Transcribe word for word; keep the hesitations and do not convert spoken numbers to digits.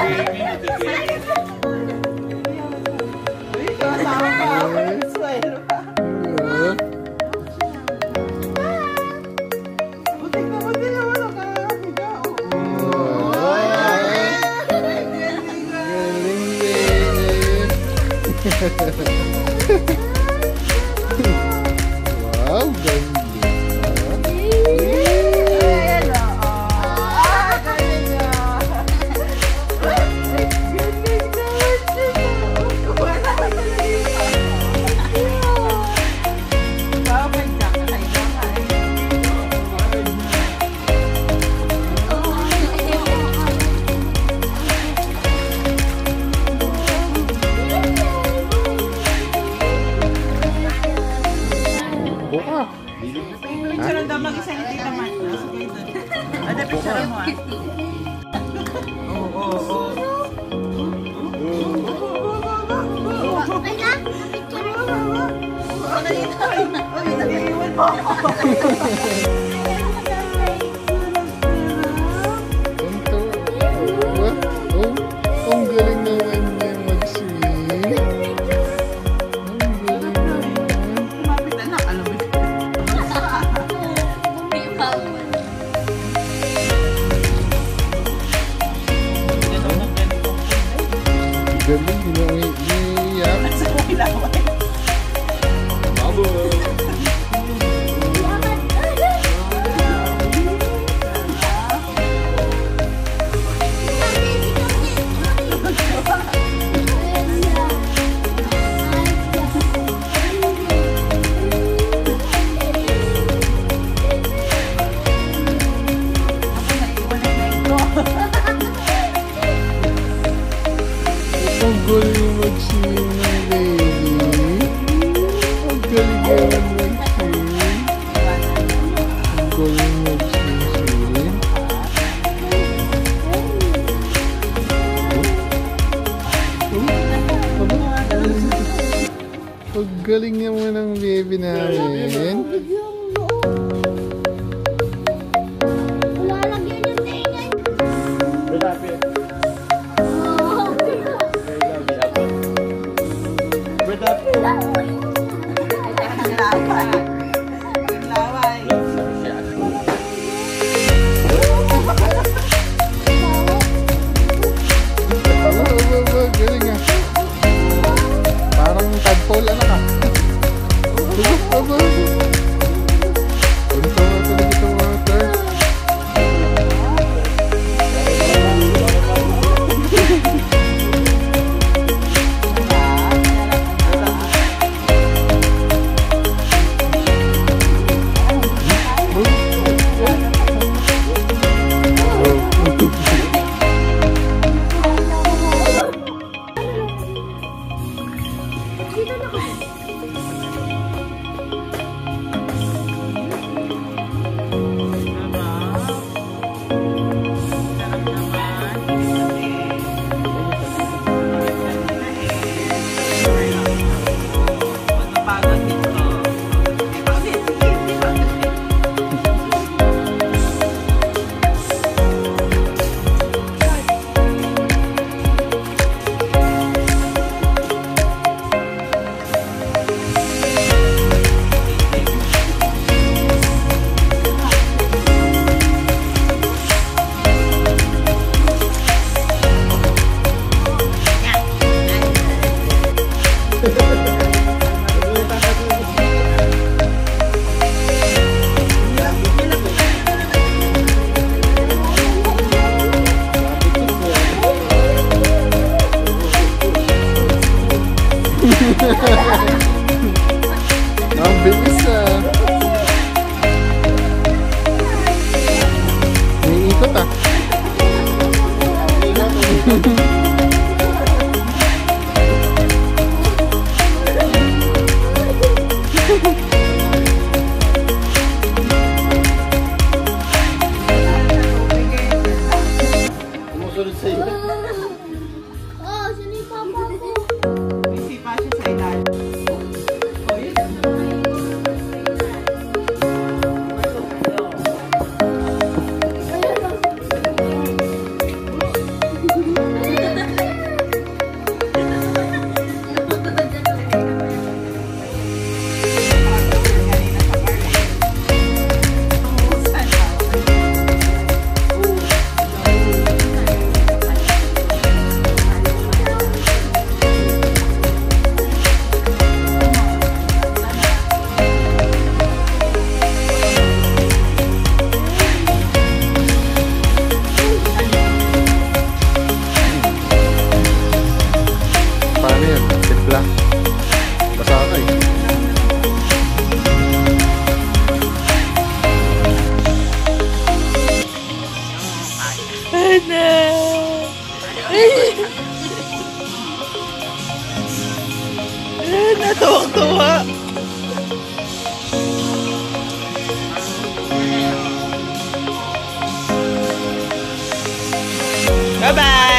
Wow, ganda. Buka. Picture daw mag-isa ni Tita Maddison. Ano picture mo ah? Oo, oo, oo. Ay na, picture mo. Ano yun? Ay, nag-iwan mo. Ang galing naman niya mag-swim. Galing, hindi mo iiyak. Nasa kumilaway. Bubble! Ang galing mag-swim ng baby. Ang galing naman mag-swim. Ang galing mag-swim-swim. Ang galing naman ng baby namin. Lalagyan yung tingin. Kumilaway. Oh, oh, oh, galing ah. Parang tadpole ano ka. Oh, oh, oh. Punta na talaga sa water. Ang bilis ah. May ikot ah. Sumusunod sa'yo. Oh, sino yung papa ko? May sipa siya sa ilalim. Oh, yun. Ayun. Eh, natuwang-tuwa. Bye-bye!